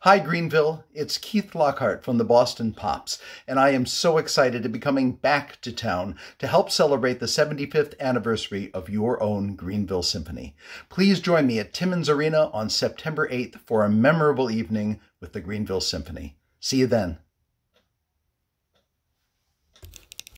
Hi Greenville, it's Keith Lockhart from the Boston Pops, and I am so excited to be coming back to town to help celebrate the 75th anniversary of your own Greenville Symphony. Please join me at Timmins Arena on September 8th for a memorable evening with the Greenville Symphony. See you then.